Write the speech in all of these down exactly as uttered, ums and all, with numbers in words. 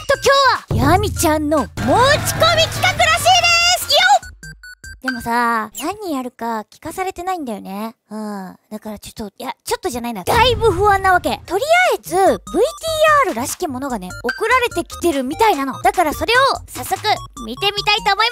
と今日はヤミちゃんの持ち込み企画らしいですよ。でもさ、何やるか聞かされてないんだよね。うん。だからちょっと、いや、ちょっとじゃないな。だいぶ不安なわけ。とりあえず、ブイティーアール らしきものがね、送られてきてるみたいなの。だからそれを、早速、見てみたいと思います。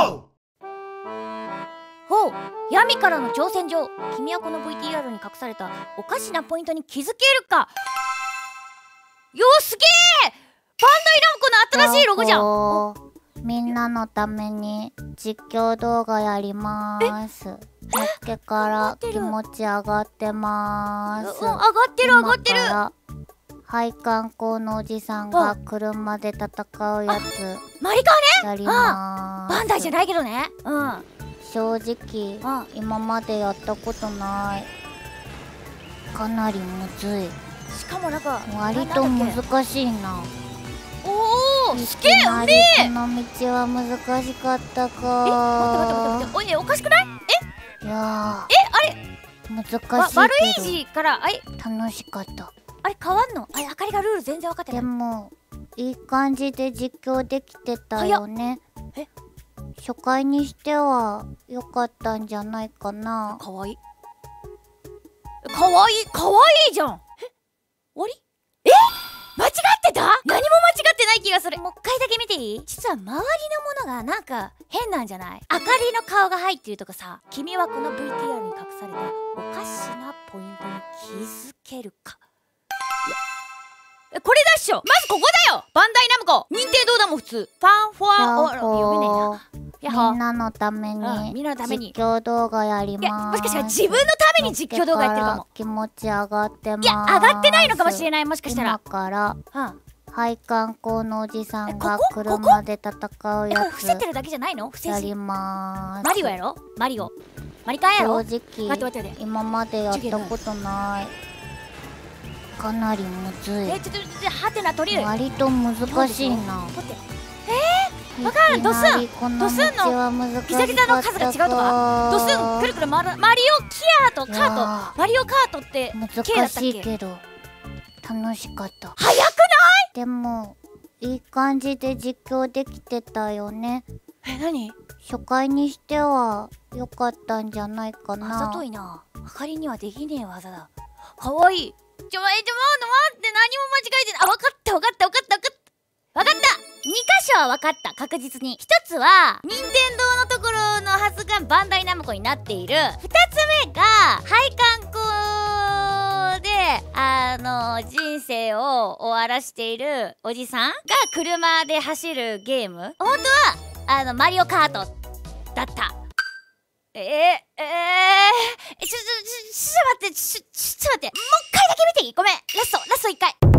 ほう、ヤミからの挑戦状。君はこの ブイティーアール に隠されたおかしなポイントに気づけるか。よー、すげー！バンダイナムコの新しいロゴじゃん。 みんなのために実況動画やりまーす。のっけから気持ち上がってまーす。 うん、上がってる上がってる。 配管工のおじさんが車で戦うやつマリカーね。 やりまーす。 バンダイじゃないけどね。うん。 正直今までやったことない。かなりむずい。 しかもなんか割と難しいな。 おお、すげえうめえ。 この道は難しかったか。 え、待って待って待って、おいね、おかしくない？ え、いやえ、あれ難しいけど悪い字からあれ楽しかった。 あれ変わんの？あれ、あかりがルール全然分かってない。 でもいい感じで実況できてたよね。 え、 初回にしては良かったんじゃないかな。 かわいいかわいいかわいいじゃん。え、終わり？え、間違ってた？何も間違ってない気がする。もう一回だけ見ていい？実は周りのものがなんか変なんじゃない？あかりの顔が入ってるとかさ、君はこの ブイティーアール に隠されたおかしなポイントに気づけるか。え、これだっしょ。まずここだよ。バンダイナムコ認定どうだもん普通。ファンフォアオ読めねえな。 みんなのためにみんなのために実況動画やりまーす。 もしかしたら自分のために実況動画やってるかも。 気持ち上がってまーす。 いや、上がってないのかもしれない。もしかしたら今からうん配管工のおじさんが車で戦うやつ伏せてるだけじゃないの？伏せやりまーす。 マリオやろ？マリオマリカーやろ？ 正直待って待って今までやったことない。かなりむずい。 え、ちょっとちょっとハテナ取れる。 割と難しいな。 えー、わかる。ドスンドスンのギザギザの数が違うとか、ドスンくるくる回るマリオキアーとカート、マリオカートって難しいけど楽しかった。 早くない？ でもいい感じで実況できてたよね。 え、何？ 初回にしては良かったんじゃないかな。 あざといな。あかりにはできねえ技だ。かわいい。ちょ、え、ちょ、待って、何も間違えてない。あ、わかったわかったわかったわかったわかった。に箇所はわかった。確実に。ひとつは任天堂のところのはずがバンダイナムコになっている。ふたつめが配管工であの人生を終わらしているおじさんが車で走るゲーム。本当はあのマリオカートだった。えー、えー、ちょ、ちょ、ちょ、ちょっと待って、ちょ、ちょっと待って、もう一回だけ見ていい？ごめん、ラスト、ラスト一回。え、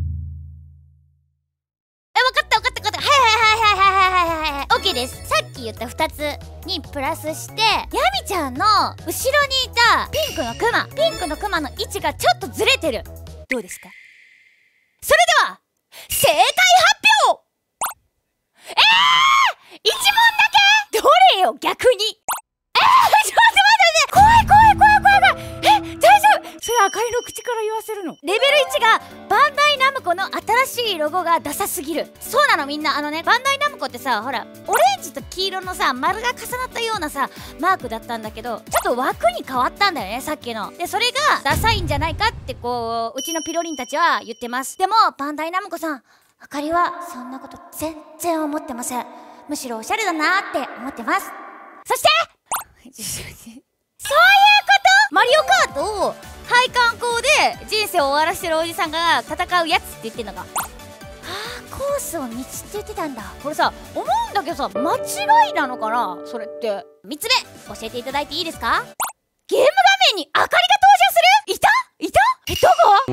わかったわかったわかった。はいはいはいはいはいはいはいはい。オッケーです。さっき言ったふたつにプラスして、ヤミちゃんの後ろにいたピンクのクマ、ピンクのクマの位置がちょっとずれてる。どうですか？それでは、正解発表！えー！一問だけ？どれよ、逆に。えー、ちょっと待って待って、怖い怖い怖い怖い怖い。え、大丈夫？それあかりの口から言わせるの？レベルいちがバンダイナムコの新しいロゴがダサすぎる。そうなのみんな。あのね、バンダイナムコってさ、ほらオレンジと黄色のさ丸が重なったようなさマークだったんだけど、ちょっと枠に変わったんだよね、さっきの。でそれがダサいんじゃないかってこううちのピロリンたちは言ってます。でもバンダイナムコさん、あかりはそんなこと全然思ってません。むしろおしゃれだなーって思ってます。そしてそういうことマリオカートを配管工で人生を終わらせてるおじさんが戦うやつって言ってんのか。あー、コースを道って言ってたんだ。これさ、思うんだけどさ、間違いなのかなそれって。みっつめ教えていただいていいですか？ゲーム画面にあかりが登場する？いた？いた？え、ど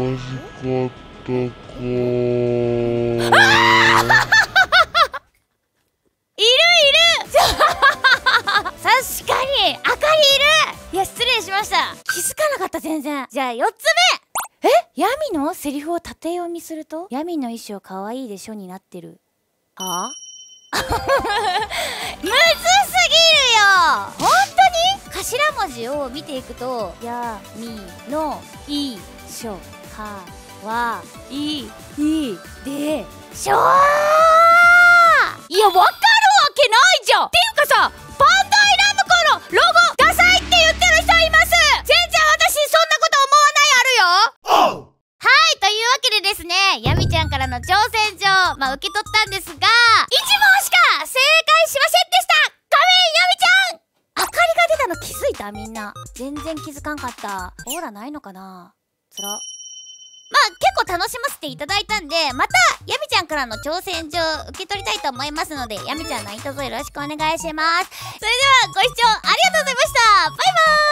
こ？あーいるいる確かにあかりいる。いや、失礼しました。気づかなかった、全然。じゃあよっつめ。え、ヤミのセリフを縦読みするとヤミの衣装かわいいでしょになってる。はあむずすぎるよ。本当に頭文字を見ていくとヤミの衣装かはいいでしょー。いや、わかるわけないじゃん。っていうかさ、バンドイナムコのロゴダサいって言ってる人います。全然私そんなこと思わないあるよ。はい、というわけでですね、ヤミちゃんからの挑戦状、まあ受け取ったんですが、いちもんしか正解しませんでした。ごめん、ヤミちゃん。明かりが出たの気づいた？みんな全然気づかんかった。オーラないのかな。つら。まあ結構楽しませていただいたんで、またヤミちゃんからの挑戦状受け取りたいと思いますので、ヤミちゃん何卒よろしくお願いします。それではご視聴ありがとうございました。バイバーイ。